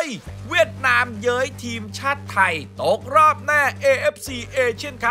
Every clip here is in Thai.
ยเวียดนามเย้ยทีมชาติไทยตกรอบแน่ AFC Asian Cup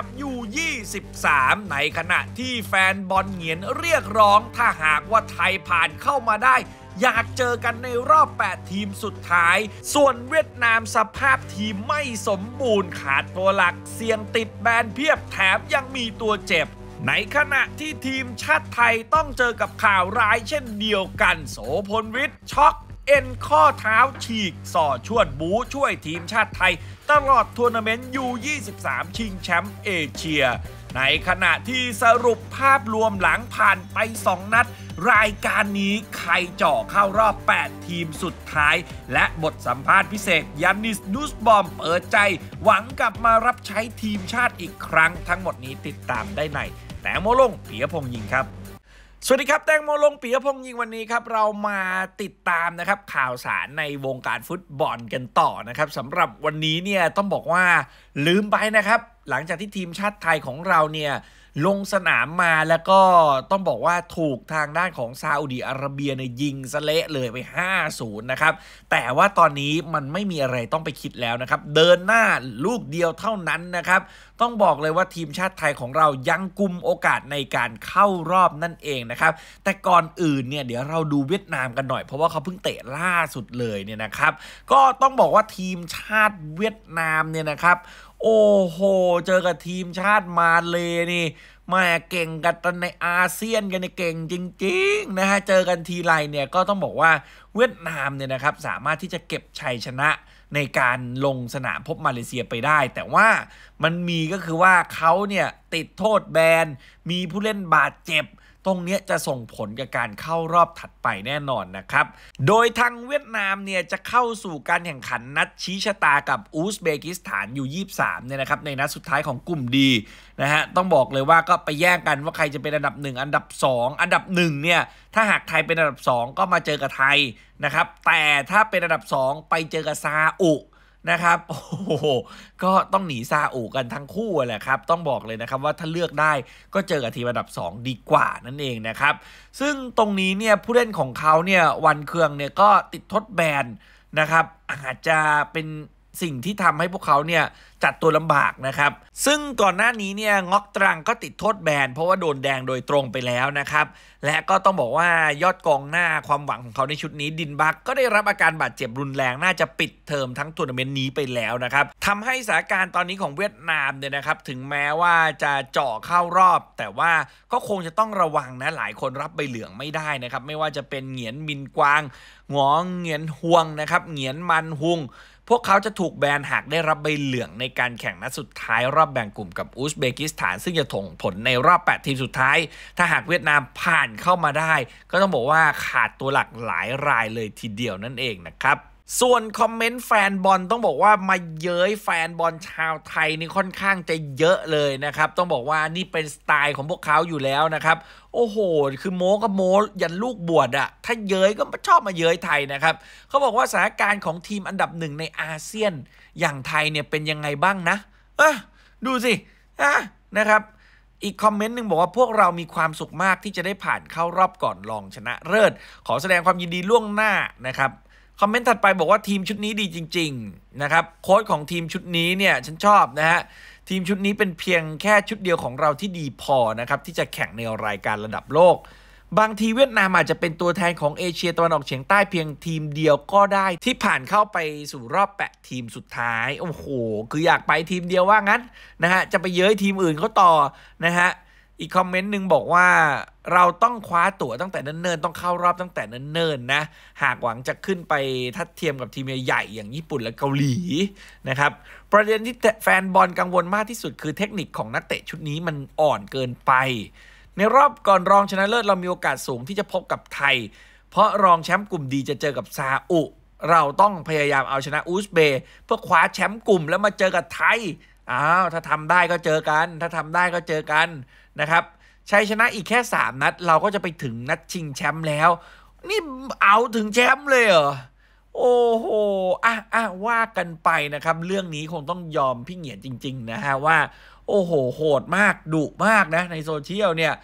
U23 ในขณะที่แฟนบอลเหงียนเรียกร้องถ้าหากว่าไทยผ่านเข้ามาได้อยากเจอกันในรอบ8ทีมสุดท้ายส่วนเวียดนามสภาพทีมไม่สมบูรณ์ขาดตัวหลักเสี่ยงติดแบนเพียบแถมยังมีตัวเจ็บในขณะที่ทีมชาติไทยต้องเจอกับข่าวร้ายเช่นเดียวกันโสพลวิทย์ช็อกเอ็นข้อเท้าฉีกส่อชวดบูช่วยทีมชาติไทยตลอดทัวร์นาเมนต์ U23 ชิงแชมป์เอเชียในขณะที่สรุปภาพรวมหลังผ่านไป2นัดรายการนี้ใครเจาะเข้ารอบ8ทีมสุดท้ายและบทสัมภาษณ์พิเศษยานิสนูสบอมเปิดใจหวังกลับมารับใช้ทีมชาติอีกครั้งทั้งหมดนี้ติดตามได้ในแตงโมลงปิยพงษ์ยิงครับสวัสดีครับแตงโมลงปิยพงษ์ยิงวันนี้ครับเรามาติดตามนะครับข่าวสารในวงการฟุตบอลกันต่อนะครับสำหรับวันนี้เนี่ยต้องบอกว่าลืมไปนะครับหลังจากที่ทีมชาติไทยของเราเนี่ยลงสนามมาแล้วก็ต้องบอกว่าถูกทางด้านของซาอุดิอาระเบียเนี่ยยิงสะเละเลยไป 5-0 นะครับแต่ว่าตอนนี้มันไม่มีอะไรต้องไปคิดแล้วนะครับเดินหน้าลูกเดียวเท่านั้นนะครับต้องบอกเลยว่าทีมชาติไทยของเรายังกุมโอกาสในการเข้ารอบนั่นเองนะครับแต่ก่อนอื่นเนี่ยเดี๋ยวเราดูเวียดนามกันหน่อยเพราะว่าเขาเพิ่งเตะล่าสุดเลยเนี่ยนะครับก็ต้องบอกว่าทีมชาติเวียดนามเนี่ยนะครับโอ้โหเจอกับทีมชาติมาเลนี่มาเก่งกันในอาเซียนกันในเก่งจริงๆนะฮะเจอกันทีไรเนี่ยก็ต้องบอกว่าเวียดนามเนี่ยนะครับสามารถที่จะเก็บชัยชนะในการลงสนามพบมาเลเซียไปได้แต่ว่ามันมีก็คือว่าเขาเนี่ยติดโทษแบนมีผู้เล่นบาดเจ็บตรงนี้จะส่งผลกับการเข้ารอบถัดไปแน่นอนนะครับโดยทางเวียดนามเนี่ยจะเข้าสู่การแข่งขันนัดชี้ชะตากับอุซเบกิสถานอยู่23เนี่ยนะครับในนัดสุดท้ายของกลุ่มดีนะฮะต้องบอกเลยว่าก็ไปแย่งกันว่าใครจะเป็นอันดับ1อันดับ2อันดับ1เนี่ยถ้าหากไทยเป็นอันดับ2ก็มาเจอกับไทยนะครับแต่ถ้าเป็นอันดับ2ไปเจอกับซาอุนะครับโอ้โหก็ต้องหนีซาอุกันทั้งคู่แหละครับต้องบอกเลยนะครับว่าถ้าเลือกได้ก็เจอกับทีมอันดับ2ดีกว่านั่นเองนะครับซึ่งตรงนี้เนี่ยผู้เล่นของเขาเนี่ยวันเคืองเนี่ยก็ติดทดแบนนะครับอาจจะเป็นสิ่งที่ทำให้พวกเขาเนี่ยจัดตัวลำบากนะครับซึ่งก่อนหน้านี้เนี่ยงอกตรังก็ติดโทษแบนเพราะว่าโดนแดงโดยตรงไปแล้วนะครับและก็ต้องบอกว่ายอดกองหน้าความหวังของเขาในชุดนี้ดินบักก็ได้รับอาการบาดเจ็บรุนแรงน่าจะปิดเทอมทั้งทัวร์นาเมนต์นี้ไปแล้วนะครับทำให้สถานการณ์ตอนนี้ของเวียดนามเนี่ยนะครับถึงแม้ว่าจะเจาะเข้ารอบแต่ว่าก็คงจะต้องระวังนะหลายคนรับใบเหลืองไม่ได้นะครับไม่ว่าจะเป็นเหงียนมินกวางหงอเหงียนฮวงนะครับเหงียนมันฮุงพวกเขาจะถูกแบนหากได้รับใบเหลืองในการแข่งนัดสุดท้ายรอบแบ่งกลุ่มกับอุซเบกิสถานซึ่งจะส่งผลในรอบ8ทีมสุดท้ายถ้าหากเวียดนามผ่านเข้ามาได้ก็ต้องบอกว่าขาดตัวหลักหลายรายเลยทีเดียวนั่นเองนะครับส่วนคอมเมนต์แฟนบอลต้องบอกว่ามาเย้ยแฟนบอลชาวไทยนี่ค่อนข้างจะเยอะเลยนะครับต้องบอกว่านี่เป็นสไตล์ของพวกเขาอยู่แล้วนะครับโอ้โหคือโม้ก็โม้ยันลูกบวชอะถ้าเย้ยก็ชอบมาเย้ยไทยนะครับเขาบอกว่าสถานการณ์ของทีมอันดับ1ในอาเซียนอย่างไทยเนี่ยเป็นยังไงบ้างนะดูสินะครับอีกคอมเมนต์หนึ่งบอกว่าพวกเรามีความสุขมากที่จะได้ผ่านเข้ารอบก่อนรองชนะเลิศขอแสดงความยินดีล่วงหน้านะครับคอมเมนต์ถัดไปบอกว่าทีมชุดนี้ดีจริงๆนะครับโค้ชของทีมชุดนี้เนี่ยฉันชอบนะฮะทีมชุดนี้เป็นเพียงแค่ชุดเดียวของเราที่ดีพอนะครับที่จะแข่งในรายการระดับโลกบางทีเวียดนามอาจจะเป็นตัวแทนของเอเชียตะวันออกเฉียงใต้เพียงทีมเดียวก็ได้ที่ผ่านเข้าไปสู่รอบ8ทีมสุดท้ายโอ้โหคืออยากไปทีมเดียวว่างั้นนะฮะจะไปเย้ยทีมอื่นเขาต่อนะฮะอีกคอมเมนต์หนึ่งบอกว่าเราต้องคว้าตั๋วตั้งแต่เนิ่นๆต้องเข้ารอบตั้งแต่เนิ่นๆนะหากหวังจะขึ้นไปทัดเทียมกับทีมใหญ่ๆอย่างญี่ปุ่นและเกาหลีนะครับประเด็นที่แฟนบอลกังวลมากที่สุดคือเทคนิคของนักเตะชุดนี้มันอ่อนเกินไปในรอบก่อนรองชนะเลิศเรามีโอกาสสูงที่จะพบกับไทยเพราะรองแชมป์กลุ่มดีจะเจอกับซาอุเราต้องพยายามเอาชนะอุซเบย์เพื่อคว้าแชมป์กลุ่มแล้วมาเจอกับไทยถ้าทำได้ก็เจอกันถ้าทำได้ก็เจอกันนะครับชัยชนะอีกแค่3นัดเราก็จะไปถึงนัดชิงแชมป์แล้วนี่เอาถึงแชมป์เลยเหรอโอ้โหว่ากันไปนะครับเรื่องนี้คงต้องยอมพี่เหงียนจริงๆนะฮะว่าโอ้โหโหดมากดุมากนะในโซเชียลเนี่ย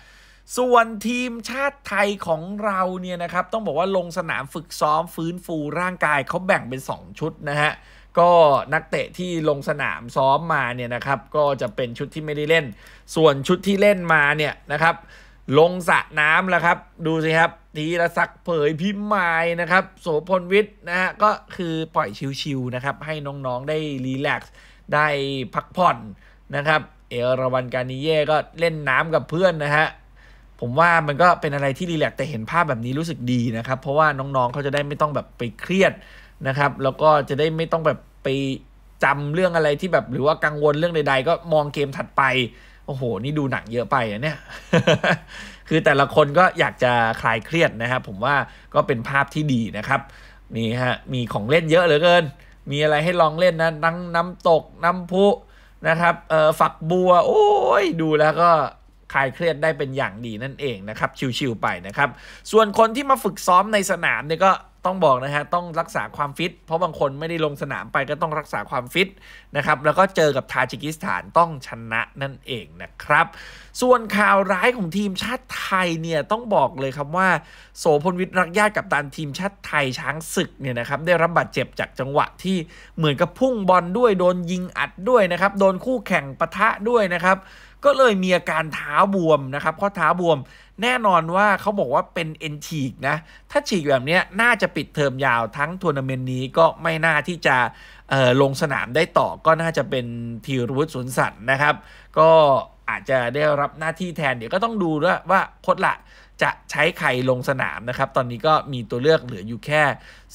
ส่วนทีมชาติไทยของเราเนี่ยนะครับต้องบอกว่าลงสนามฝึกซ้อมฟื้นฟูร่างกายเขาแบ่งเป็น2ชุดนะฮะก็นักเตะที่ลงสนามซ้อมมาเนี่ยนะครับก็จะเป็นชุดที่ไม่ได้เล่นส่วนชุดที่เล่นมาเนี่ยนะครับลงสระน้ำแล้วครับดูสิครับธีรศักดิ์เผยพิมายนะครับโสพลวิทย์นะฮะก็คือปล่อยชิวๆนะครับให้น้องๆได้รีแลกซ์ได้พักผ่อนนะครับเอราวัณ กานิเย่ก็เล่นน้ำกับเพื่อนนะฮะผมว่ามันก็เป็นอะไรที่รีแลกซ์แต่เห็นภาพแบบนี้รู้สึกดีนะครับเพราะว่าน้องๆเขาจะได้ไม่ต้องแบบไปเครียดนะครับแล้วก็จะได้ไม่ต้องแบบไปจำเรื่องอะไรที่แบบหรือว่ากังวลเรื่องใดๆก็มองเกมถัดไปโอ้โหนี่ดูหนังเยอะไปอะเนี่ย คือแต่ละคนก็อยากจะคลายเครียดนะครับผมว่าก็เป็นภาพที่ดีนะครับนี่ฮะมีของเล่นเยอะเหลือเกินมีอะไรให้ลองเล่นนะน้ำตกน้ำพุนะครับฝักบัวโอ้ยดูแล้วก็คลายเครียดได้เป็นอย่างดีนั่นเองนะครับชิวๆไปนะครับส่วนคนที่มาฝึกซ้อมในสนามเนี่ยก็ต้องบอกนะฮะต้องรักษาความฟิตเพราะบางคนไม่ได้ลงสนามไปก็ต้องรักษาความฟิตนะครับแล้วก็เจอกับทาจิกิสถานต้องชนะนั่นเองนะครับส่วนข่าวร้ายของทีมชาติไทยเนี่ยต้องบอกเลยครับว่าโสพลวิทย์รักญาติกัปตันทีมชาติไทยช้างศึกเนี่ยนะครับได้รับบาดเจ็บจากจังหวะที่เหมือนกับพุ่งบอลด้วยโดนยิงอัดด้วยนะครับโดนคู่แข่งปะทะด้วยนะครับก็เลยมีอาการเท้าบวมนะครับข้อเท้าบวมแน่นอนว่าเขาบอกว่าเป็นเอ็นฉีกนะถ้าฉีกแบบนี้น่าจะปิดเทอมยาวทั้งทัวร์นาเมนต์นี้ก็ไม่น่าที่จะลงสนามได้ต่อก็น่าจะเป็นธีรวุฒิ สวนสันนะครับก็อาจจะได้รับหน้าที่แทนเดี๋ยวก็ต้องดูด้วยว่าโค้ชละจะใช้ใครลงสนามนะครับตอนนี้ก็มีตัวเลือกเหลืออยู่แค่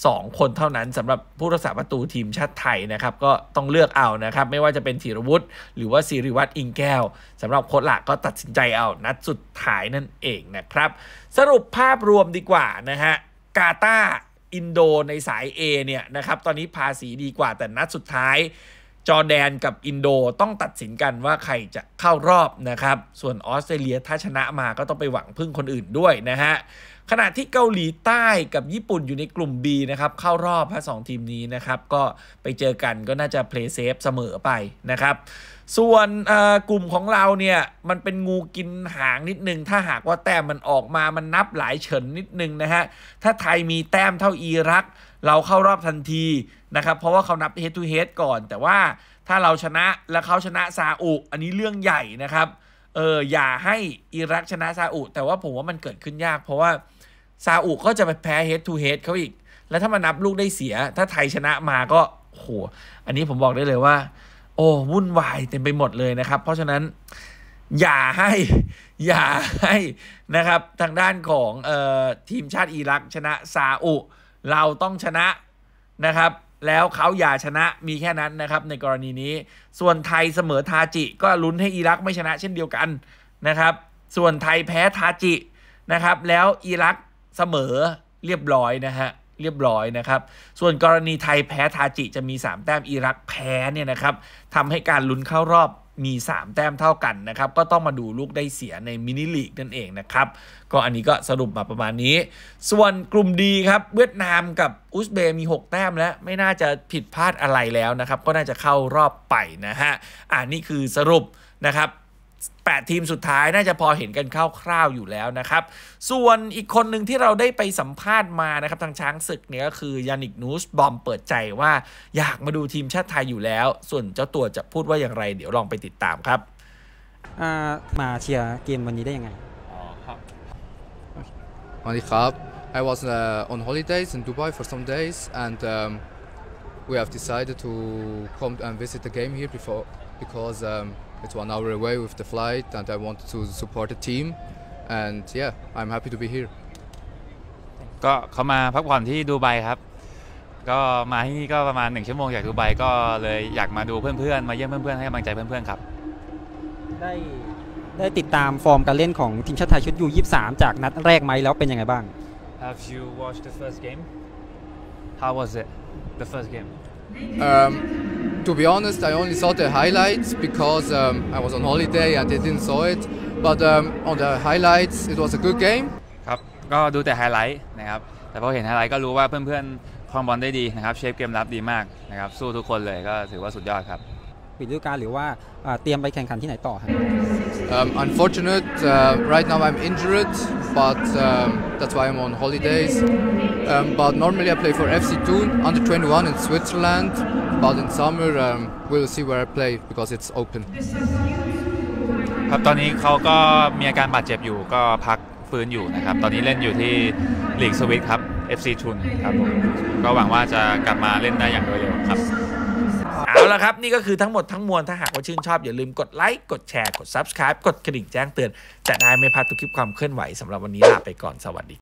2คนเท่านั้นสำหรับผู้รักษาประตูทีมชาติไทยนะครับก็ต้องเลือกเอานะครับไม่ว่าจะเป็นธีรวุฒิหรือว่าศิริวัฒน์อิงแก้วสำหรับโค้ชละก็ตัดสินใจเอานัดสุดท้ายนั่นเองนะครับสรุปภาพรวมดีกว่านะฮะกาตาร์อินโดในสาย A เนี่ยนะครับตอนนี้ภาษีดีกว่าแต่นัดสุดท้ายจอร์แดนกับอินโดต้องตัดสินกันว่าใครจะเข้ารอบนะครับส่วนออสเตรเลียถ้าชนะมาก็ต้องไปหวังพึ่งคนอื่นด้วยนะฮะขณะที่เกาหลีใต้กับญี่ปุ่นอยู่ในกลุ่ม B นะครับเข้ารอบทั้ง2ทีมนี้นะครับก็ไปเจอกันก็น่าจะเพลย์เซฟเสมอไปนะครับส่วนกลุ่มของเราเนี่ยมันเป็นงูกินหางนิดนึงถ้าหากว่าแต้มมันออกมามันนับหลายเฉินนิดนึงนะฮะถ้าไทยมีแต้มเท่าอิรักเราเข้ารอบทันทีนะครับเพราะว่าเขานับ head to head ก่อนแต่ว่าถ้าเราชนะแล้วเขาชนะซาอุอันนี้เรื่องใหญ่นะครับอย่าให้อิรักชนะซาอุแต่ว่าผมว่ามันเกิดขึ้นยากเพราะว่าซาอุก็จะไปแพ้ head to head เขาอีกแล้วถ้ามานับลูกได้เสียถ้าไทยชนะมาก็โหอันนี้ผมบอกได้เลยว่าโอ้วุ่นวายเต็มไปหมดเลยนะครับเพราะฉะนั้นอย่าให้นะครับทางด้านของทีมชาติอิรักชนะซาอุเราต้องชนะนะครับแล้วเขาอย่าชนะมีแค่นั้นนะครับในกรณีนี้ส่วนไทยเสมอทาจิก็ลุ้นให้อิรักไม่ชนะเช่นเดียวกันนะครับส่วนไทยแพ้ทาจินะครับแล้วอิรักเสมอเรียบร้อยนะฮะเรียบร้อยนะครับส่วนกรณีไทยแพ้ทาจิจะมี3แต้มอิรักแพ้เนี่ยนะครับทำให้การลุ้นเข้ารอบมี3แต้มเท่ากันนะครับก็ต้องมาดูลูกได้เสียในมินิลีกนั่นเองนะครับก็อันนี้ก็สรุปมาประมาณนี้ส่วนกลุ่มดีครับเวียดนามกับอุซเบย์มี6แต้มแล้วไม่น่าจะผิดพลาดอะไรแล้วนะครับก็น่าจะเข้ารอบไปนะฮะนี่คือสรุปนะครับ8ทีมสุดท้ายน่าจะพอเห็นกันคร่าวๆอยู่แล้วนะครับส่วนอีกคนหนึ่งที่เราได้ไปสัมภาษณ์มานะครับทางช้างศึกเนี่ยก็คือยานิกนูสบอมเปิดใจว่าอยากมาดูทีมชาติไทยอยู่แล้วส่วนเจ้าตัวจะพูดว่าอย่างไรเดี๋ยวลองไปติดตามครับมาเชียร์เกมวันนี้ได้ยังไงครับสวัสดีครับ I was on holidays in Dubai for some days and we have decided to come and visit the game here because it's 1 hour away with the flight and I wanted to support the team and yeah I'm happy to be here ก็เขามาพักผ่อนที่ดูไบครับก็มาที่นี่ก็ประมาณ1 ชั่วโมงจากดูไบก็เลยอยากมาดูเพื่อนๆมาเยี่ยมเพื่อนๆให้กำลังใจเพื่อนๆครับได้ติดตามฟอร์มการเล่นของทีมชาติไทยชุดยู23จากนัดแรกไหมแล้วเป็นยังไงบ้าง Have you watched the first game? How was it? The first game? To be honest, I only saw the highlights because I was on holiday and I didn't saw it. But on the highlights, it was a good game. ครับก็ดูแต่ไฮไลท์นะครับแต่พอเห็นไฮไลท์ก็รู้ว่าเพื่อนๆครองบอลได้ดีนะครับเชฟเกมรับดีมากนะครับสู้ทุกคนเลยก็ถือว่าสุดยอดครับปิดฤดูกาลหรือว่าเตรียมไปแข่งขันที่ไหนต่อครับ Unfortunate, right now I'm injured, but that's why I'm on holidays. But normally I play for FC Thun under 21 in Switzerland. But in summer we'll see where I play because it's open. ครับตอนนี้เขาก็มีอาการบาดเจ็บอยู่ก็พักฟื้นอยู่นะครับตอนนี้เล่นอยู่ที่ลีกสวิตครับ FC ทุนครับผมก็หวังว่าจะกลับมาเล่นได้อย่างโดยเร็วครับเอาละครับนี่ก็คือทั้งหมดทั้งมวลถ้าหากว่าชื่นชอบอย่าลืมกดไลค์กดแชร์กด Subscribe กดกระดิ่งแจ้งเตือนจะได้ไม่พลาดทุกคลิปความเคลื่อนไหวสำหรับวันนี้ลาไปก่อนสวัสดี